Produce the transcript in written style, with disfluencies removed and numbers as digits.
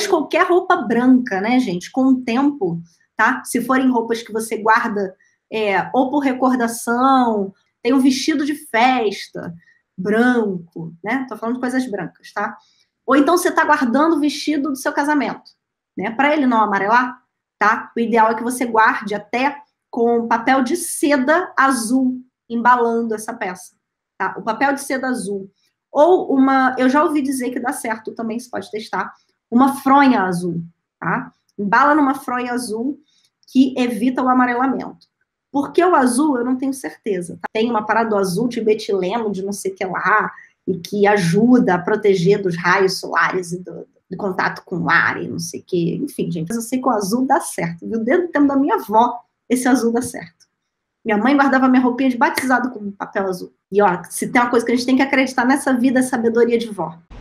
qualquer roupa branca, né, gente, com o tempo, tá? Se forem roupas que você guarda ou por recordação, tem um vestido de festa branco, né? Tô falando de coisas brancas, tá? Ou então você tá guardando o vestido do seu casamento, né? Para ele não amarelar, tá? O ideal é que você guarde até com papel de seda azul embalando essa peça, tá? O papel de seda azul. Ou eu já ouvi dizer que dá certo também, você pode testar, uma fronha azul, tá? Embala numa fronha azul que evita o amarelamento. Porque o azul, eu não tenho certeza. Tá? Tem uma parada do azul de metileno, de não sei o que lá, e que ajuda a proteger dos raios solares e do contato com o ar e não sei o que. Enfim, gente, eu sei que o azul dá certo. Viu? Desde o tempo da minha avó, esse azul dá certo. Minha mãe guardava minha roupinha de batizado com papel azul. E, ó, se tem uma coisa que a gente tem que acreditar nessa vida, é sabedoria de vó.